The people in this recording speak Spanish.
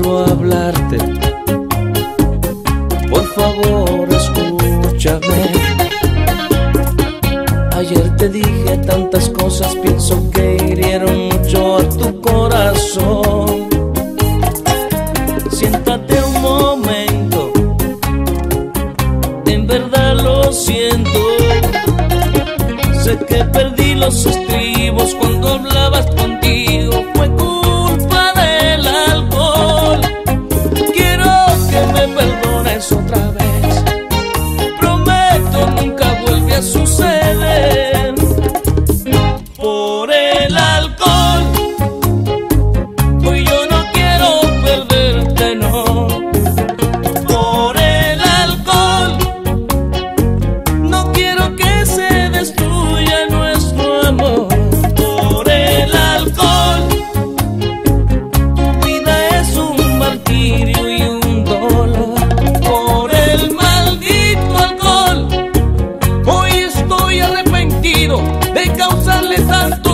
quiero hablarte. Por favor, escúchame. Ayer te dije tantas cosas, pienso que hirieron mucho a tu corazón. Siéntate un momento, en verdad lo siento. Sé que perdí los estribos cuando hablabas contigo, fue culpa del alcohol. Quiero que me perdones otra vez, prometo nunca vuelve a suceder. Por el alcohol, hoy yo no quiero perderte, no. Por el alcohol, no quiero que se destruya nuestro amor. Por el alcohol, tu vida es un martirio y un dolor. Por el maldito alcohol, hoy estoy arrepentido de causarle tanto